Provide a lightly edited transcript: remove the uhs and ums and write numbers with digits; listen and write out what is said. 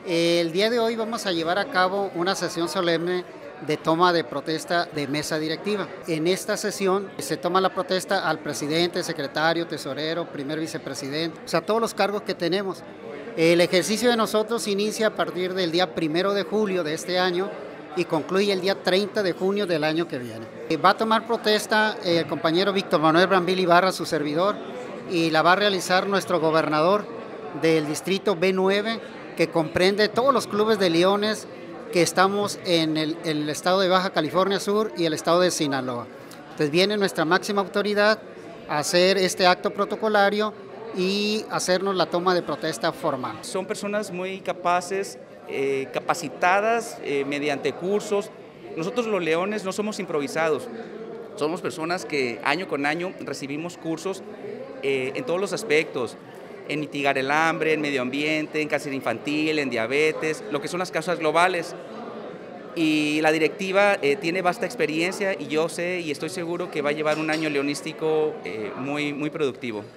El día de hoy vamos a llevar a cabo una sesión solemne de toma de protesta de mesa directiva. En esta sesión se toma la protesta al presidente, secretario, tesorero, primer vicepresidente, o sea, todos los cargos que tenemos. El ejercicio de nosotros inicia a partir del día 1 de julio de este año y concluye el día 30 de junio del año que viene. Va a tomar protesta el compañero Víctor Manuel Brambila Ibarra, su servidor, y la va a realizar nuestro gobernador del distrito B9, que comprende todos los clubes de leones que estamos en el estado de Baja California Sur y el estado de Sinaloa. Entonces viene nuestra máxima autoridad a hacer este acto protocolario y hacernos la toma de protesta formal. Son personas muy capaces, capacitadas mediante cursos. Nosotros los leones no somos improvisados, somos personas que año con año recibimos cursos en todos los aspectos, en mitigar el hambre, en medio ambiente, en cáncer infantil, en diabetes, lo que son las causas globales. Y la directiva tiene vasta experiencia y yo sé y estoy seguro que va a llevar un año leonístico muy productivo.